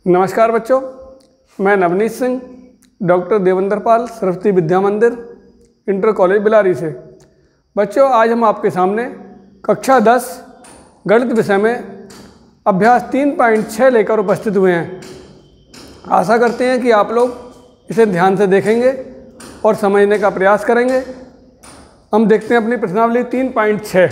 नमस्कार बच्चों, मैं Navneet Singh, doctor Devendra Pal, Saraswati Vidya Mandir, inter college Bilari से। बच्चों, आज हम आपके सामने कक्षा 10 गणित विषय में अभ्यास 3.6 लेकर उपस्थित हुए हैं। आशा करते हैं कि आप लोग इसे ध्यान से देखेंगे और समझने का प्रयास करेंगे। हम देखते हैं अपनी प्रश्नावली 3.6।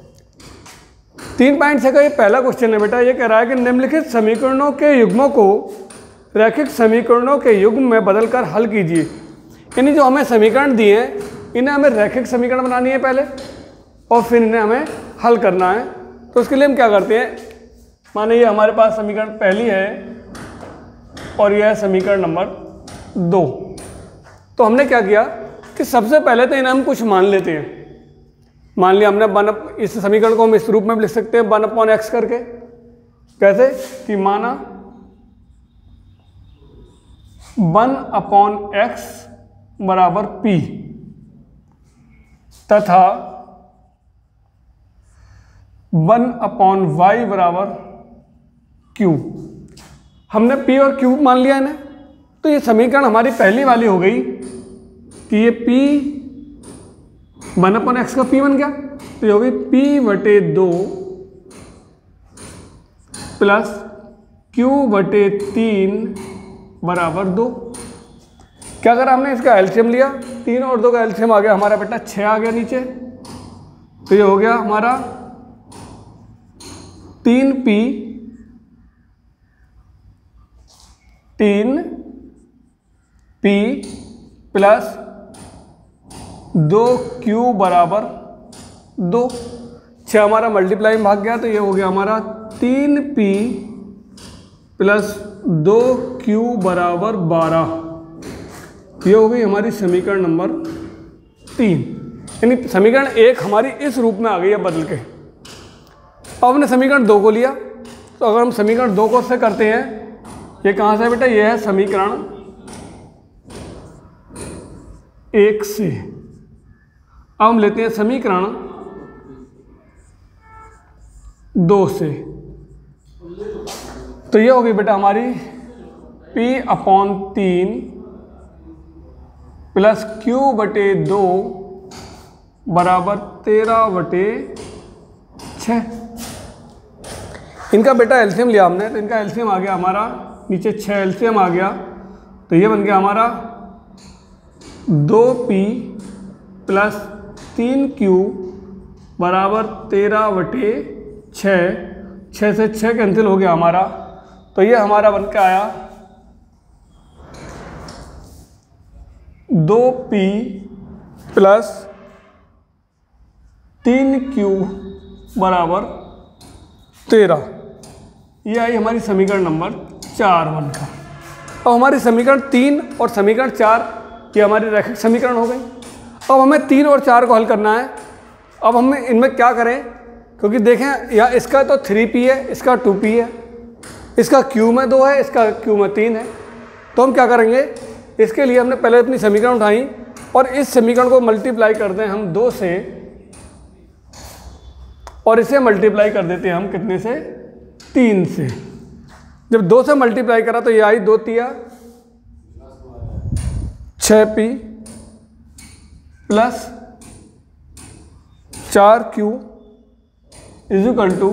3.6 का ये पहला क्वेश्चन है बेटा। ये कह रहा है कि निम्नलिखित समीकरणों के युग्मों को रैखिक समीकरणों के युग्म में बदलकर हल कीजिए। यानी जो हमें समीकरण दिए हैं इन्हें हमें रैखिक समीकरण बनानी है पहले और फिर इन्हें हमें हल करना है। तो उसके लिए हम क्या करते हैं, माने ये हमारे पास समीकरण पहली है और यह है समीकरण नंबर 2। तो हमने क्या किया कि सबसे पहले तो इन्हें हम कुछ मान लेते हैं। मान लिया हमने इस समीकरण को हम इस रूप में भी लिख सकते हैं 1/x करके। कैसे कि माना 1/x बराबर p तथा 1/y बराबर q। हमने p और q मान लिया इन्हें। तो ये समीकरण हमारी पहली वाली हो गई कि ये p 1/x का p बन गया। तो ये हो गई p/2 प्लस q/3 बराबर 2। क्या करा हमने, इसका एलसीएम लिया। 3 और 2 का एलसीएम आ गया हमारा बेटा 6 आ गया नीचे। तो ये हो गया हमारा 3p प्लस 2q बराबर 2। 6 हमारा मल्टीप्लाई में भाग गया। तो ये हो गया हमारा 3p प्लस 2q बराबर 12। ये हो गई हमारी समीकरण नंबर 3। यानी समीकरण 1 हमारी इस रूप में आ गई है बदल के। अब हमने समीकरण 2 को लिया। तो अगर हम समीकरण 2 को से करते हैं, ये कहाँ से बेटा, ये है समीकरण 1 से। अब हम लेते हैं समीकरण 2 से। तो ये हो गई बेटा हमारी p/3 प्लस q/2 बराबर 13/6। इनका बेटा एलसीएम लिया हमने। तो इनका एलसीएम आ गया हमारा नीचे 6 एलसीएम आ गया। तो ये बन गया हमारा 2p प्लस 3q बराबर 13/6। 6 से 6 कैंसिल हो गया हमारा। तो ये हमारा बन के आया 2p प्लस 3q बराबर 13। ये आई हमारी समीकरण नंबर 4 बनकर। अब हमारी समीकरण 3 और समीकरण 4 ये हमारी रैखिक समीकरण हो गई। अब हमें 3 और 4 को हल करना है। अब हमें इनमें क्या करें, क्योंकि देखें या इसका तो 3p है, इसका 2p है, इसका q में 2 है, इसका q में 3 है। तो हम क्या करेंगे, इसके लिए हमने पहले अपनी समीकरण उठाई और इस समीकरण को मल्टीप्लाई करते हैं हम 2 से और इसे मल्टीप्लाई कर देते हैं हम कितने से, 3 से। जब 2 से मल्टीप्लाई करा तो ये आई 2 तिया 6p plus 4q equal to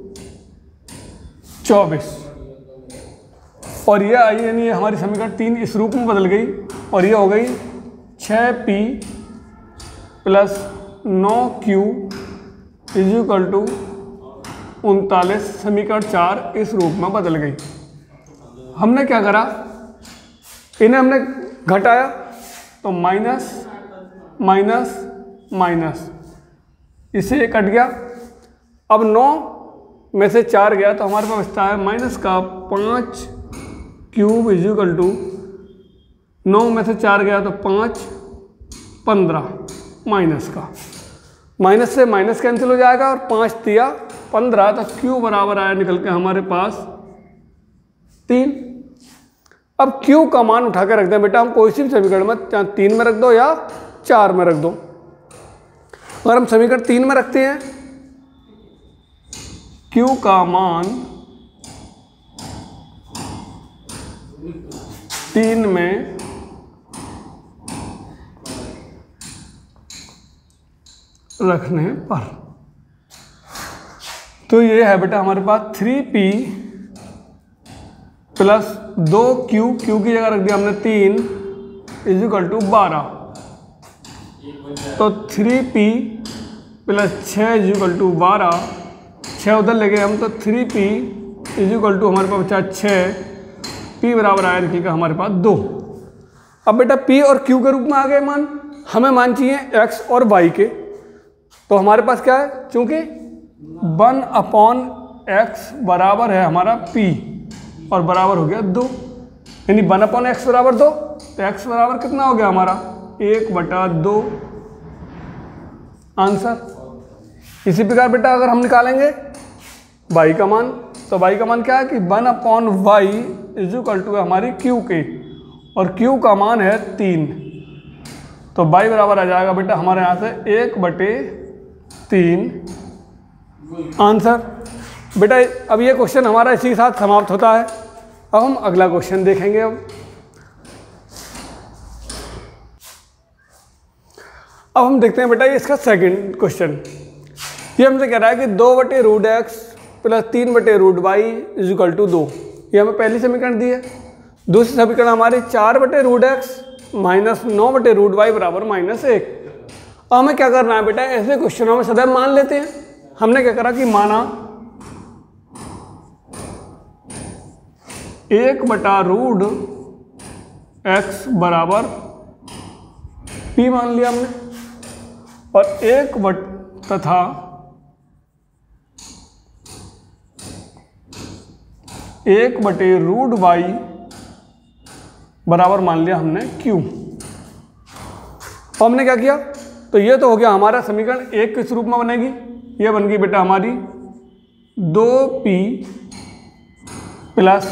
24। और ये आई यानी हमारी समीकरण 3 इस रूप में बदल गई और ये हो गई 6p plus 9q equal to 39। समीकरण 4 इस रूप में बदल गई। हमने क्या करा, इन्हें हमने घटाया तो माइनस माइनस माइनस, इससे ये कट गया। अब 9 में से 4 गया तो हमारे पास बचता है माइनस का 5q इक्वल टू 9 में से 4 गया तो 5 15 माइनस का। माइनस से माइनस कैंसिल हो जाएगा और 5 तिया 15। तो q बराबर आया निकल के हमारे पास 3। अब q का मान उठा कर रख दें बेटा, हम कोई सी भी समीकरण में 3 में रख दो या 4 में रख दो। अगर हम समीकरण 3 में रखते हैं q का मान 3 में रखने पर। तो ये है बेटा हमारे पास 3p प्लस 2q, क्यू की जगह रख दिया हमने 3 इजिकल टू 12। तो 3p प्लस 6 इजिकल टू 12, 6 उधर ले गए हम, तो 3p इजिकल टू हमारे पास बचा 6, p बराबर आया लिखिएगा हमारे पास 2। अब बेटा p और q के रूप में आ गए मान, हमें मान चाहिए x और y के। तो हमारे पास क्या है, चूंकि 1/x बराबर है हमारा p और बराबर हो गया 2, यानी 1/x बराबर 2, तो x बराबर कितना हो गया हमारा 1/2 आंसर। इसी प्रकार बेटा अगर हम निकालेंगे y का मान, तो y का मान क्या है कि 1/y इजिकल टू हमारी q के, और q का मान है 3, तो y बराबर आ जाएगा बेटा हमारे यहाँ से 1/3 आंसर। बेटा अब ये क्वेश्चन हमारा इसी के साथ समाप्त होता है। अब हम अगला क्वेश्चन देखेंगे। अब हम देखते हैं बेटा ये इसका सेकंड क्वेश्चन। ये हमसे कह रहा है कि 2/√x plus 3/√y is equal to 2। ये हमें पहली समीकरण दी है। दूसरी समीकरण हमारी 4/√x माइनस 9/√y बराबर -1। अब हमें क्या करना है बेटा, ऐसे क्वेश्चनों में सदैव मान लेते हैं। हमने क्या करा कि माना 1/√x बराबर p मान लिया हमने, और तथा 1/√y बराबर मान लिया हमने q। हमने क्या किया, तो ये तो हो गया हमारा समीकरण 1 किस रूप में बनेगी, ये बन गई बेटा हमारी 2p प्लस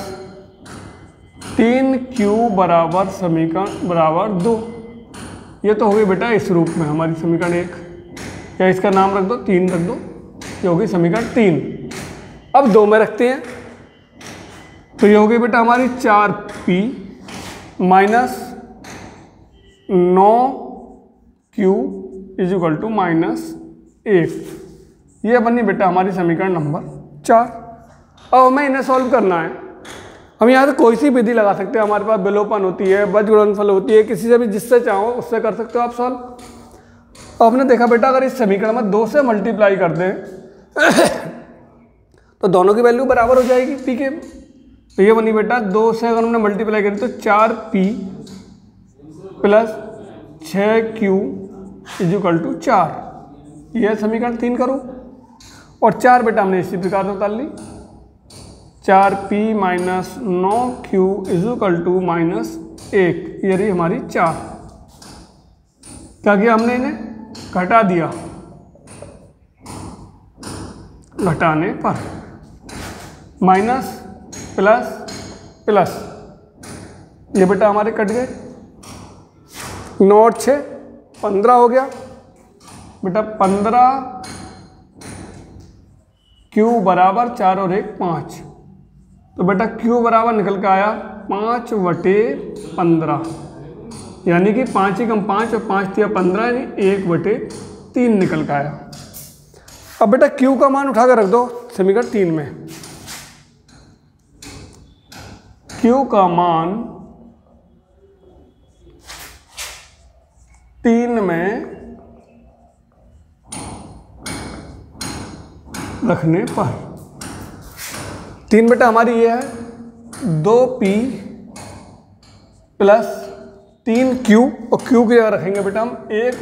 3q बराबर समीकरण बराबर 2। ये तो हो गई बेटा इस रूप में हमारी समीकरण 1, या इसका नाम रख दो 3 रख दो, ये हो गई समीकरण 3। अब 2 में रखते हैं, तो ये हो गई बेटा हमारी 4p minus 9q is equal to -1। ये बनी बेटा हमारी समीकरण नंबर 4। अब हमें इन्हें सॉल्व करना है। हम यहाँ से कोई सी विधि लगा सकते हैं, हमारे पास विलोपन होती है, बीजगुणनफल होती है, किसी से भी जिससे चाहो उससे कर सकते हो आप सॉल्व। अब हमने देखा बेटा अगर इस समीकरण में 2 से मल्टीप्लाई कर दें तो दोनों की वैल्यू बराबर हो जाएगी p के। तो ये बनी बेटा 2 से अगर हमने मल्टीप्लाई करें तो 4p plus 6q is equal to 4। यह समीकरण 3 करो, और 4 बेटा हमने इसी प्रकार से उतार ली, 4p minus 9q is equal to -1। ये रही हमारी 4। क्या किया हमने, इन्हें घटा दिया, घटाने पर माइनस प्लस प्लस, ये बेटा हमारे कट गए, 9 और 6 15 हो गया बेटा। 15q बराबर 4 और 1 5, तो बेटा q बराबर निकल के आया 5/15, यानी कि 5 ही कम 5 और 5 दिया 15, यानी 1/3 निकल के आया। अब बेटा q का मान उठा कर रख दो समीकरण 3 में। q का मान 3 में रखने पर 3 बेटा हमारी ये है 2p प्लस 3q, और q की जगह रखेंगे बेटा हम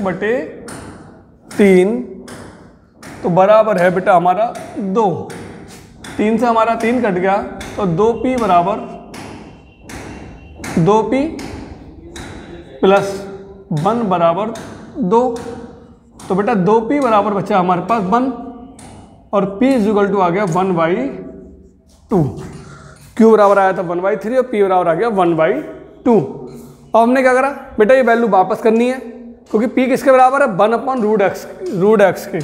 1/3, तो बराबर है बेटा हमारा 2। 3 से हमारा 3 कट गया, तो 2p बराबर 2p प्लस 1 बराबर 2, तो बेटा 2p बराबर बचा हमारे पास 1, और p इक्वल टू आ गया 1/2। q बराबर आया था 1/3 और p बराबर आ गया 1/2। अब हमने क्या करा बेटा, ये वैल्यू वापस करनी है, क्योंकि p किसके बराबर है, 1/√x के।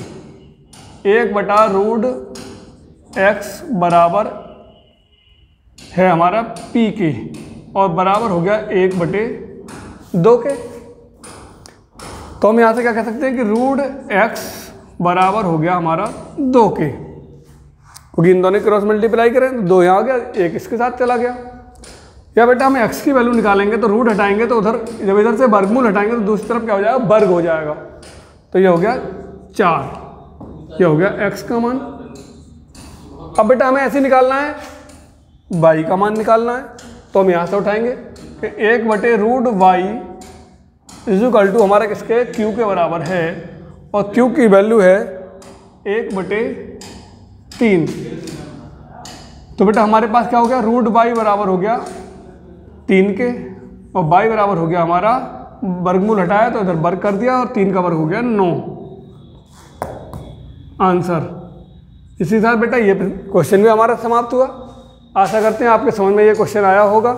1/√x बराबर है हमारा p के, और बराबर हो गया 1/2 के। तो हम यहाँ से क्या कह सकते हैं कि रूट x बराबर हो गया हमारा 2 के, क्योंकि इन दोनों क्रॉस मल्टीप्लाई करें तो 2 यहाँ आ गया, 1 इसके साथ चला गया। या बेटा हम x की वैल्यू निकालेंगे तो रूट हटाएंगे तो उधर, जब इधर से वर्गमूल हटाएंगे तो दूसरी तरफ क्या हो जाएगा, वर्ग हो जाएगा। तो ये हो गया 4, ये हो गया x का मान। अब बेटा हमें ऐसे निकालना है, y का मान निकालना है, तो हम यहाँ से उठाएंगे कि 1/√y इक्वल टू हमारा किसके, q के बराबर है, और q की वैल्यू है 1/3। तो बेटा हमारे पास क्या हो गया, √y बराबर हो गया 3 के, और y बराबर हो गया हमारा, वर्गमूल हटाया तो इधर वर्ग कर दिया, और 3 का वर्ग हो गया 9 आंसर। इसी साथ बेटा ये क्वेश्चन भी हमारा समाप्त हुआ। आशा करते हैं आपके समझ में ये क्वेश्चन आया होगा।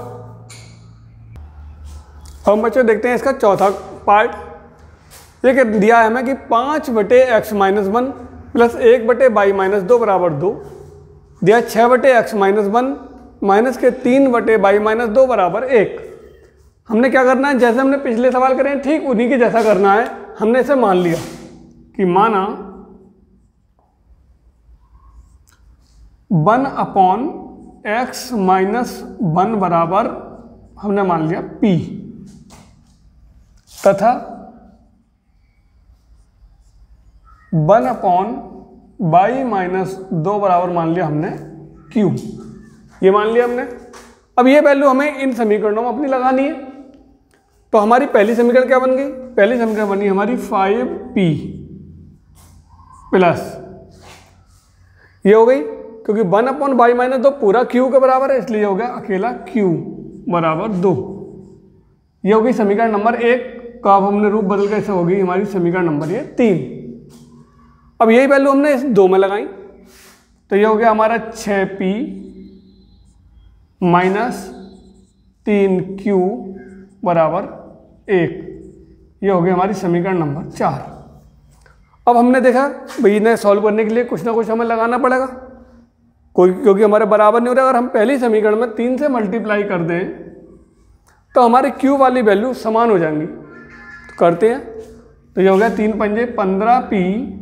हम बच्चों देखते हैं इसका चौथा पार्ट। ये दिया है हमें कि 5/x-1 प्लस 1/y-2 बराबर 2, दिया 6/x-1 माइनस के 3/y-2 बराबर 1। हमने क्या करना है, जैसे हमने पिछले सवाल करे हैं ठीक उन्हीं के जैसा करना है। हमने इसे मान लिया कि माना 1/x-1 बराबर हमने मान लिया p, तथा 1/y-2 बराबर मान लिया हमने q, ये मान लिया हमने। अब ये वैल्यू हमें इन समीकरणों में अपनी लगानी है। तो हमारी पहली समीकरण क्या बन गई, पहली समीकरण बनी हमारी 5p प्लस, ये हो गई क्योंकि 1/y-2 पूरा q के बराबर है, इसलिए हो गया अकेला q बराबर 2। ये हो गई समीकरण नंबर 1 का। अब हमने रूप बदल कर ऐसे हो गई हमारी समीकरण नंबर ये 3। अब यही वैल्यू हमने इस 2 में लगाई, तो ये हो गया हमारा 6p माइनस 3q बराबर 1। ये हो गई हमारी समीकरण नंबर 4। अब हमने देखा भाई इन्हें सॉल्व करने के लिए कुछ ना कुछ हमें लगाना पड़ेगा, क्योंकि हमारे बराबर नहीं हो रहा। अगर हम पहली समीकरण में 3 से मल्टीप्लाई कर दें तो हमारी q वाली वैल्यू समान हो जाएंगी। तो करते हैं, तो ये हो गया 3 पंजे 15p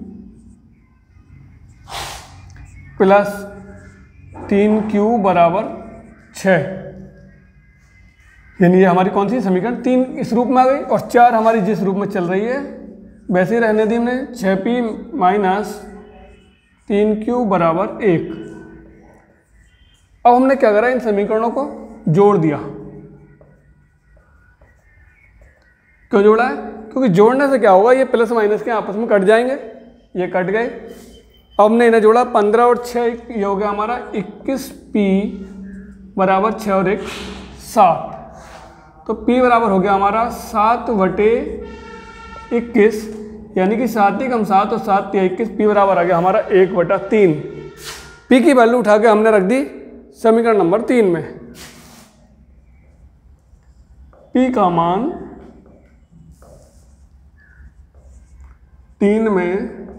प्लस 3q बराबर 6, यानी ये हमारी कौन सी समीकरण 3 इस रूप में आ गई, और 4 हमारी जिस रूप में चल रही है वैसे ही रहने दी हमने। 6p माइनस 3q बराबर 1। अब हमने क्या करा, इन समीकरणों को जोड़ दिया। क्यों जोड़ा है, क्योंकि जोड़ने से क्या होगा, ये प्लस माइनस के आपस में कट जाएंगे, ये कट गए। अब हमने इन्हें जोड़ा, 15 और 6 ये हो गया हमारा 21p बराबर 6 और 1 7। तो p बराबर हो गया हमारा 7/21, यानी कि 7 × 7 और 7 × 21, p बराबर आ गया हमारा 1/3। p की वैल्यू उठा के हमने रख दी समीकरण नंबर 3 में। p का मान 3 में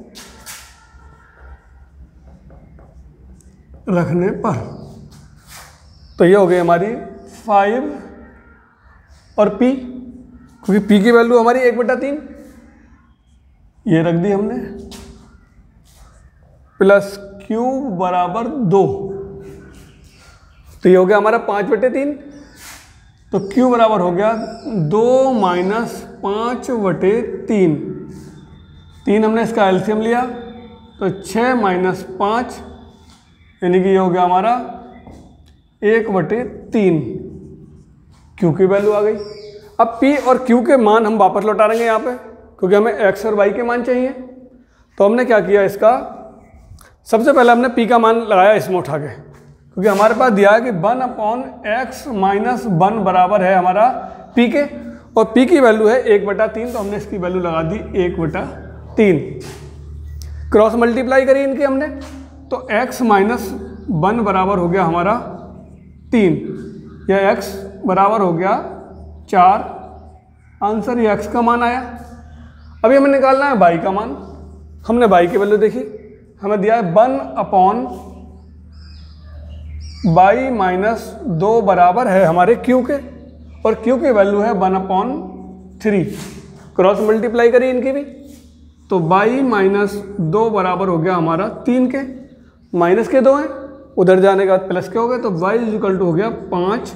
रखने पर, तो ये हो गई हमारी 5 और p, क्योंकि p की वैल्यू हमारी 1/3, ये रख दी हमने, प्लस q बराबर 2, तो ये हो गया हमारा 5/3। तो q बराबर हो गया 2 माइनस 5/3। 3 हमने इसका एलसीएम लिया, तो 6 माइनस 5, यानी कि ये हो गया हमारा 1/3। q की वैल्यू आ गई। अब p और q के मान हम वापस लौटा देंगे यहाँ पे, क्योंकि हमें x और y के मान चाहिए। तो हमने क्या किया, इसका सबसे पहले हमने p का मान लगाया इसमें उठा के, क्योंकि हमारे पास दिया है कि 1/x-1 बराबर है हमारा p के, और p की वैल्यू है 1/3, तो हमने इसकी वैल्यू लगा दी 1/3। क्रॉस मल्टीप्लाई करी इनकी हमने, तो x-1 बराबर हो गया हमारा 3, यह x बराबर हो गया 4। आंसर ये x का मान आया। अभी हमें निकालना है y का मान। हमने y की वैल्यू देखी, हमें दिया है 1/x y माइनस 2 बराबर है हमारे q के, और q की वैल्यू है 1/3। क्रॉस मल्टीप्लाई करिए इनकी भी, तो y माइनस 2 बराबर हो गया हमारा 3 के, माइनस के 2 हैं, उधर जाने के बाद प्लस के हो गए, तो y इक्वल टू हो गया 5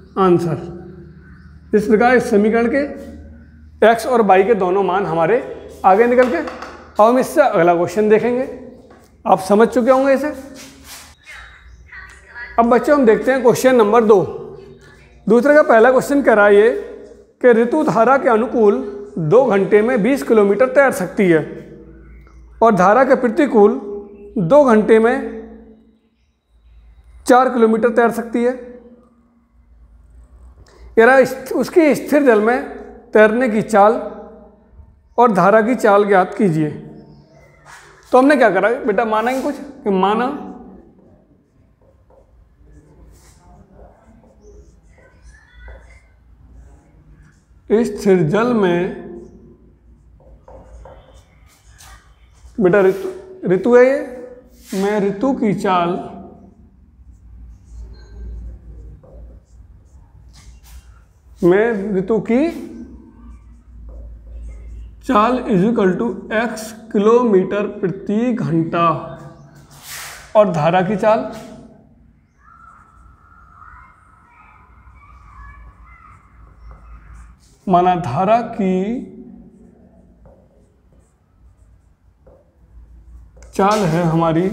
आंसर। इस प्रकार इस समीकरण के x और y के दोनों मान हमारे आगे निकल के। अब हम इससे अगला क्वेश्चन देखेंगे, आप समझ चुके होंगे इसे। अब बच्चों हम देखते हैं क्वेश्चन नंबर 2। दूसरे का पहला क्वेश्चन कह रहा है ये कि ऋतु धारा के अनुकूल 2 घंटे में 20 किलोमीटर तैर सकती है और धारा के प्रतिकूल 2 घंटे में 4 किलोमीटर तैर सकती है। उसकी स्थिर जल में तैरने की चाल और धारा की चाल ज्ञात कीजिए। तो हमने क्या करा बेटा, मानेंगे कुछ कि माना स्थिर जल में बेटा ऋतु है ये, मैं ऋतु की चाल is equal to x kilometre प्रति घंटा और धारा की चाल माना धारा की चाल है हमारी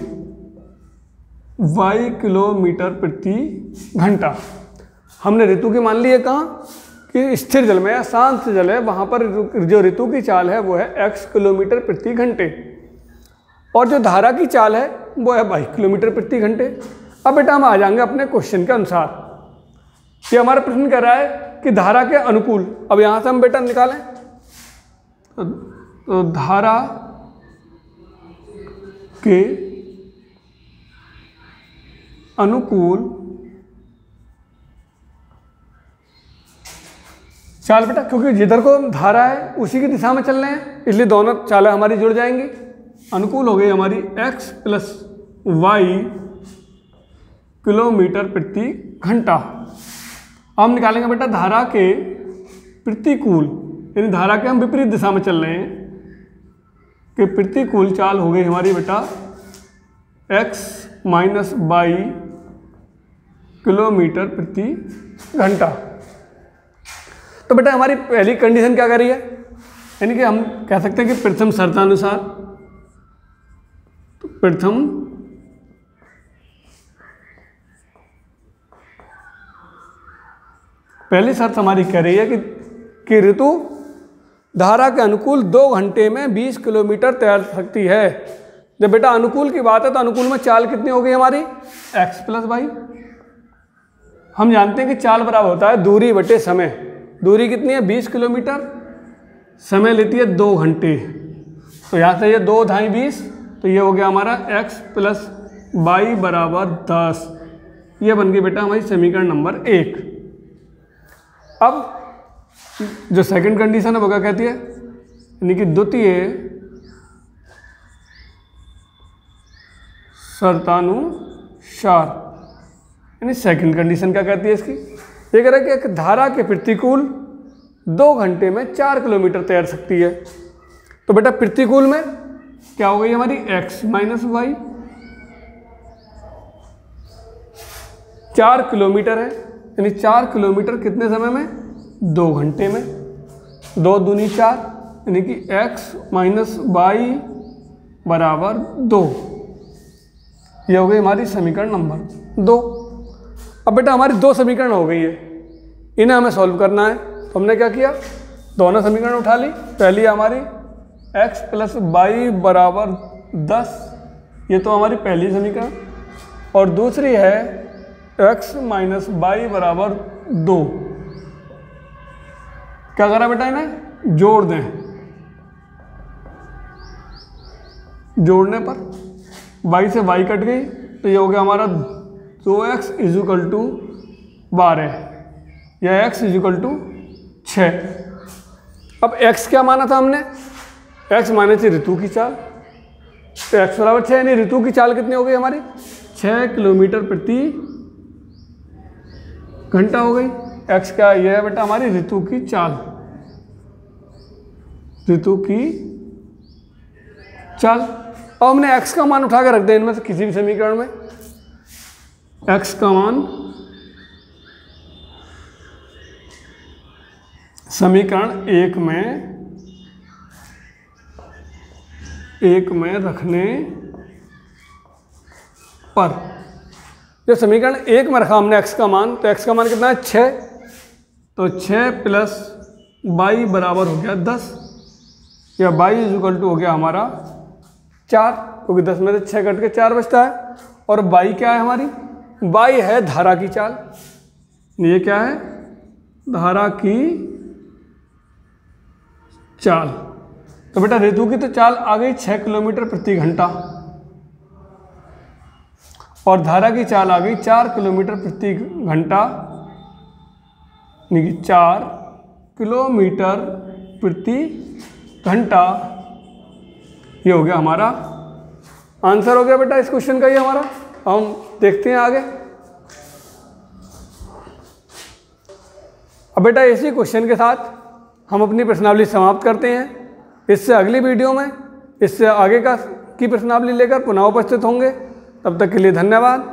y किलोमीटर प्रति घंटा। हमने ऋतु की मान ली है कहाँ कि स्थिर जल में या शांत जल है, वहाँ पर जो ऋतु की चाल है वो है x किलोमीटर प्रति घंटे, और जो धारा की चाल है वो है y किलोमीटर प्रति घंटे। अब बेटा हम आ जाएंगे अपने क्वेश्चन के अनुसार। ये हमारा प्रश्न कह रहा है कि धारा के अनुकूल, अब यहाँ से हम बेटा निकालें तो धारा के अनुकूल चाल बेटा, क्योंकि जिधर को धारा है उसी की दिशा में चल रहे हैं, इसलिए दोनों चालें हमारी जुड़ जाएंगी। अनुकूल हो गई हमारी x प्लस y किलोमीटर प्रति घंटा। हम निकालेंगे बेटा धारा के प्रतिकूल, यानी धारा के हम विपरीत दिशा में चल रहे हैं कि प्रतिकूल चाल हो गई हमारी बेटा x माइनस y किलोमीटर प्रति घंटा। तो बेटा हमारी पहली कंडीशन क्या कर रही है, यानी कि हम कह सकते हैं कि प्रथम शर्तानुसार, तो प्रथम पहली शर्त हमारी कह रही है कि ऋतु धारा के अनुकूल 2 घंटे में 20 किलोमीटर तैर सकती है। जब बेटा अनुकूल की बात है तो अनुकूल में चाल कितनी हो गई हमारी x प्लस वाई। हम जानते हैं कि चाल बराबर होता है दूरी बटे समय। दूरी कितनी है 20 किलोमीटर, समय लेती है 2 घंटे, तो यहाँ से ये 2 ढाई 20, तो ये हो गया हमारा x प्लस वाई बराबर 10। ये बन गई बेटा हमारी समीकरण नंबर 1। अब जो सेकंड कंडीशन है वो क्या कहती है, यानी कि द्वितीय शर्तानुसार, यानी सेकंड कंडीशन क्या कहती है इसकी, ये कह रहा है कि धारा के प्रतिकूल 2 घंटे में 4 किलोमीटर तैर सकती है। तो बेटा प्रतिकूल में क्या हो गई हमारी x माइनस वाई, 4 किलोमीटर है, यानी 4 किलोमीटर कितने समय में 2 घंटे में, 2 दूनी 4, यानी कि x माइनस वाई बराबर 2। ये हो गई हमारी समीकरण नंबर 2। अब बेटा हमारी 2 समीकरण हो गई है, इन्हें हमें सॉल्व करना है। तो हमने क्या किया, दोनों समीकरण उठा ली। पहली हमारी x प्लस वाई बराबर 10, ये तो हमारी पहली समीकरण, और दूसरी है x माइनस वाई बराबर 2। क्या करा बेटा, इन्हें जोड़ दें। जोड़ने पर y से y कट गई, तो ये हो गया हमारा 2x इज इक्वल टू 12 या x इज इक्वल टू 6। अब x क्या माना था हमने, x माने थी ऋतु की चाल, तो x बराबर 6, यानी ऋतु की चाल कितनी हो गई हमारी 6 किलोमीटर प्रति घंटा हो गई। एक्स क्या ये है बेटा हमारी ऋतु की चाल, ऋतु की चाल। अब हमने एक्स का मान उठा कर रख दें इनमें से किसी भी समीकरण में। एक्स का मान समीकरण एक में रखने पर, जब समीकरण एक में रखा हमने एक्स का मान, तो एक्स का मान कितना है 6, तो 6 प्लस y बराबर हो गया 10, या y इज इक्वल टू हो गया हमारा 4, क्योंकि 10 में से 6 कट के 4 बचता है। और y क्या है हमारी, y है धारा की चाल, ये क्या है धारा की चाल। तो बेटा ऋतु की तो चाल आ गई 6 किलोमीटर प्रति घंटा, और धारा की चाल आ गई 4 किलोमीटर प्रति घंटा, यानी कि 4 किलोमीटर प्रति घंटा। ये हो गया हमारा आंसर, हो गया बेटा इस क्वेश्चन का ये हमारा। हम देखते हैं आगे। अब बेटा इसी क्वेश्चन के साथ हम अपनी प्रश्नावली समाप्त करते हैं। इससे अगली वीडियो में इससे आगे की प्रश्नावली लेकर पुनः उपस्थित होंगे। तब तक के लिए धन्यवाद।